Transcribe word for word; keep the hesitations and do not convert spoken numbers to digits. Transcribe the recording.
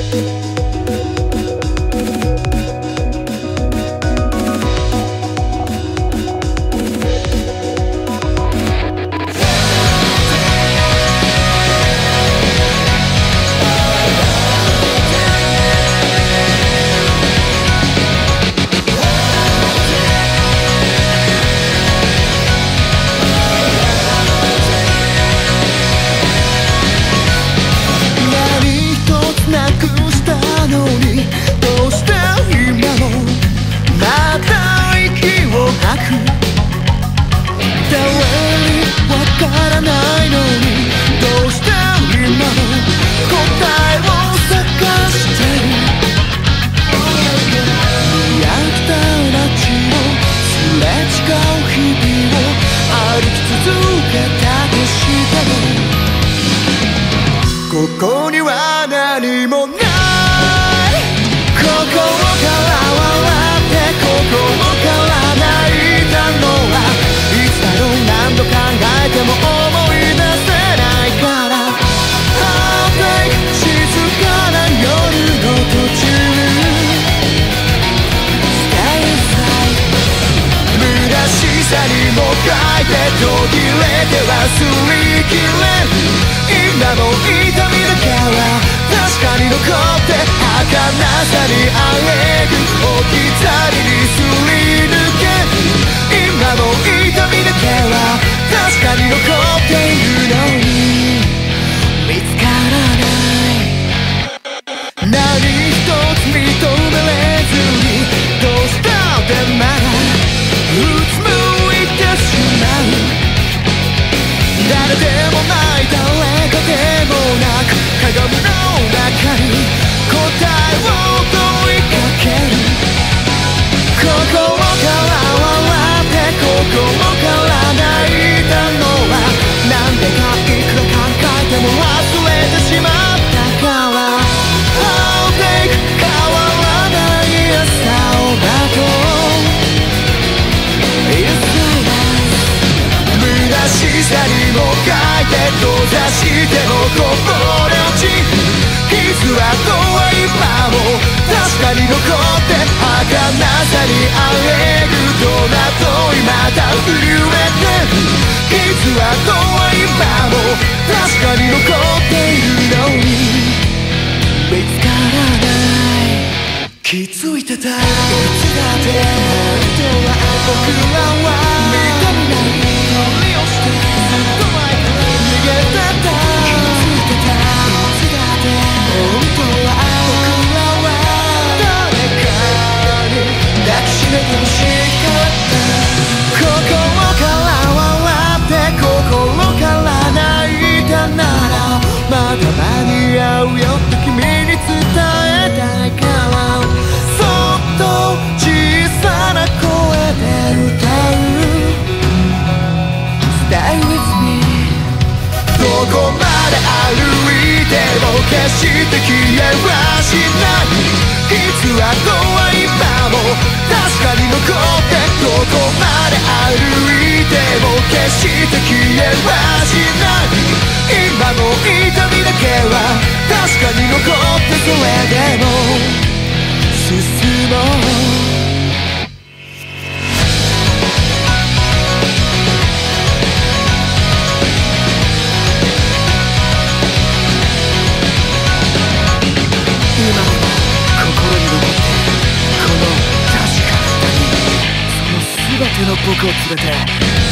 ここには何もない。心から笑って心から泣いたのはいつだろう。何度考えても思い出せないから。Heartache 静かな夜の途中 Stay inside 虚しさにもがいて途切れて忘れきれん。今も痛みだけは確かに残って儚さにあえぐ置き去りにすり抜け。今も痛みだけは確かに残っているのに見つからない。何一つ認めれずにどうしたってまだうつむいてしまう。誰でもない誰かでもなく鏡の中に答えを問いかける。心から笑って心から泣いたのはなんでかいくら考えても忘れてしまったから。Heartache 変わらない朝を待とう。It's so nice 虚しさにもがいて閉ざしてもこぼれ落ち。傷はどう今も確かに残って儚さにあえぐドナとまた震えて。傷はどう今も確かに残っているのに見つからない。気づいてたいつだって本当は僕らは認めないふりをしてずっと前から逃げてた。気づいてたいつだって本当は僕らは誰かに抱きしめてほしかった。心から笑って心から泣いたならまだ間に合うよって君に伝えたいから。そっと小さな声で歌う Stay with me どこまで歩いても決して消えはしない。実はどう今も確かに残ってどこまで歩いても決して消えはしない。今も痛みだけは確かに残ってそれでも進もう。僕を連れて